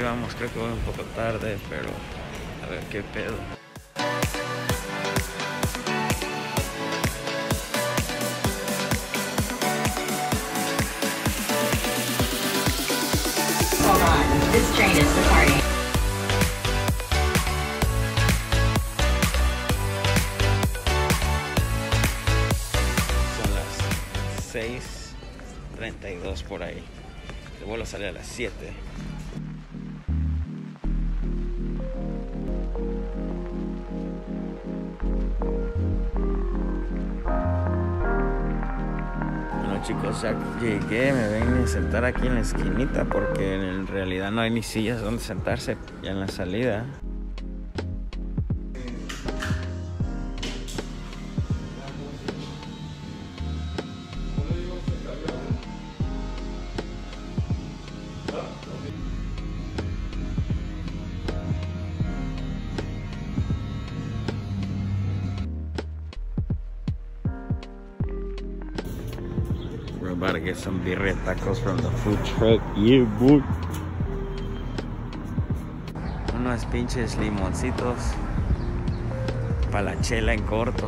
aquí vamos, creo que voy un poco tarde, pero a ver qué pedo. Hold on, this train is departing. Son las 6:32 por ahí. El vuelo sale a las 7. Bueno chicos, ya llegué, me vengo a sentar aquí en la esquinita porque en realidad no hay ni sillas donde sentarse ya en la salida. We're about to get some birria tacos from the food truck. Yeah, boy. Unos pinches limoncitos para la chela en corto.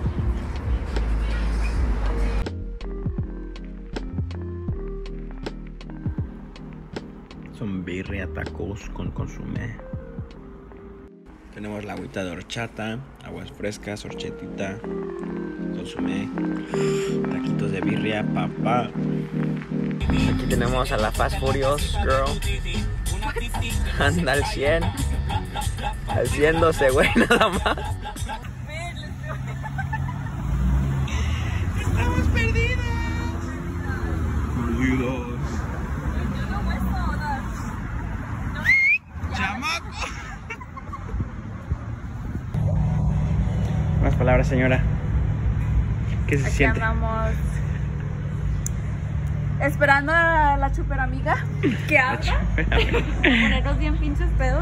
Son birria tacos con consomé. Tenemos la agüita de horchata, aguas frescas, horchatita, consomé, taquitos de birria, papá. Aquí tenemos a la Fast Furious Girl. Anda al 100. Al 100 12, güey, nada más. Estamos perdidos. Perdidos. Chamaco. Más palabras, señora. ¿Qué se siente? Andamos esperando a la super amiga que habla. Ponernos bien pinches pedos.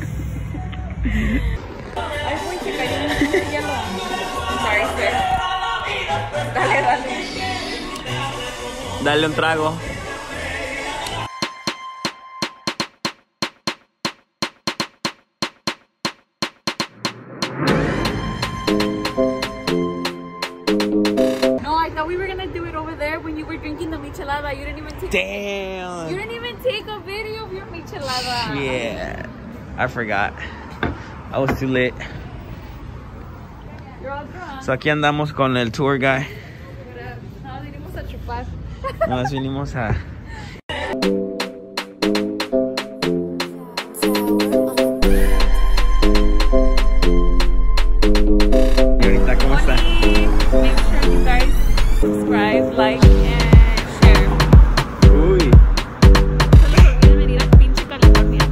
Ay, muy chica, yo ya lo. Sorry, sir. Dale. Dale un trago. We were gonna do it over there when you were drinking the michelada. You didn't even take. Damn. You didn't even take a video of your michelada. Yeah, I forgot. I was too late. You're all drunk. So aquí andamos con el tour guy. No, vinimos a chupar. Nos vinimos a. Señorita, ¿cómo está? Make sure you guys subscribe, like, and share. Uy. Solo se olviden venir a pinche California.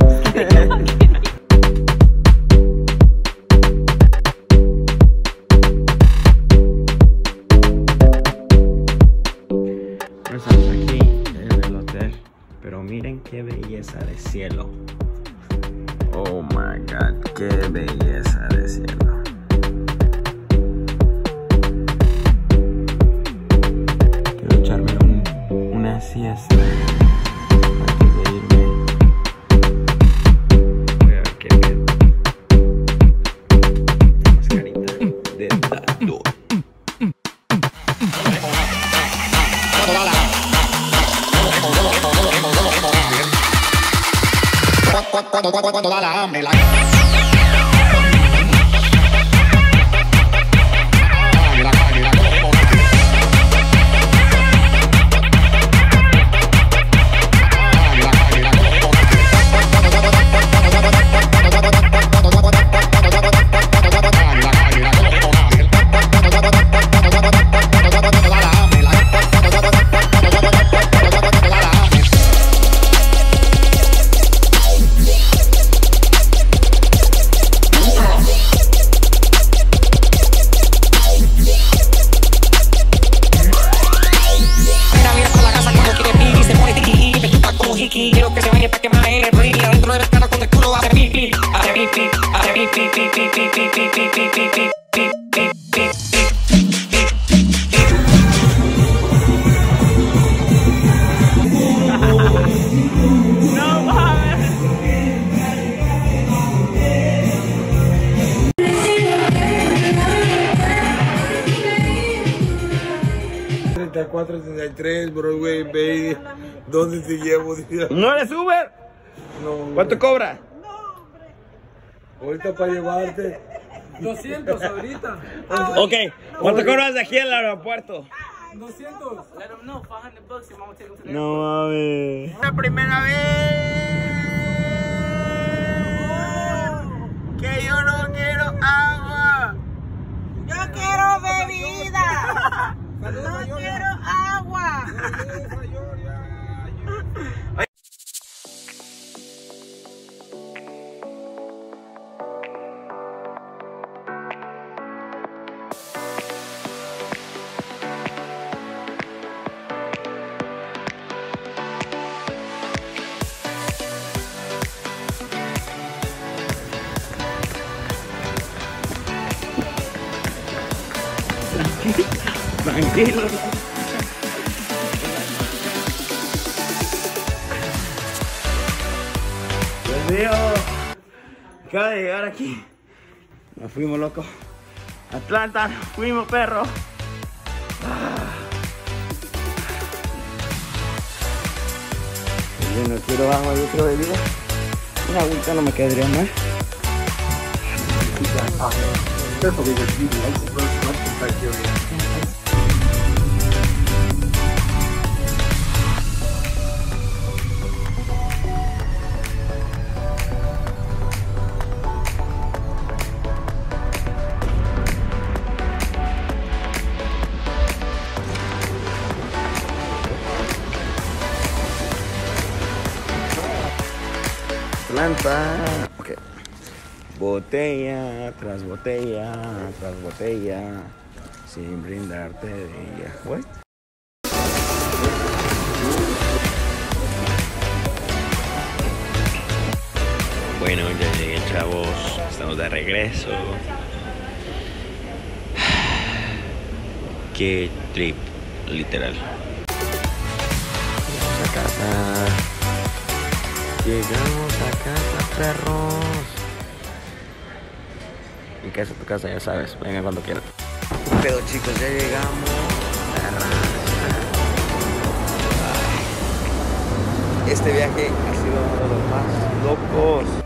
Estamos aquí en el hotel, pero miren qué belleza de cielo. Oh my god, qué belleza de cielo. Quiero echarme una siesta antes de irme. Voy a ver qué pedo. Mascarita de tatu. Cuando da la hambre, quiero que se vaya para que más el río adentro de la cara con el culo hace pipi, hace pipi, hace pipi, pipi, pipi, pipi, pipi, pipi, pipi. No mames. 433, Broadway Bay. ¿Dónde te llevo? ¿No eres Uber? No. ¿Cuánto cobra? Ahorita para llevarte. 200 ahorita. Ok, ¿cuánto cobras de aquí al aeropuerto? 200. Let them know, $500 if I'm take them to the No mames. La primera vez que yo no quiero agua. Yo quiero bebida. No quiero agua. Tranquilo. Dios mío. Acaba de llegar aquí. Nos fuimos, loco. Atlanta, nos fuimos, perro. Yo no quiero agua, yo quiero bebida. Una agüita no me quedaría mal. Atlanta. Ok. Botella tras botella tras botella sin brindarte de ella. What? Bueno, ya llegué, chavos. Estamos de regreso. Qué trip, literal. Llegamos a casa. Llegamos a casa, perros. Mi casa, tu casa, ya sabes. Vengan cuando quieran. Pero chicos, ya llegamos. Este viaje ha sido uno de los más locos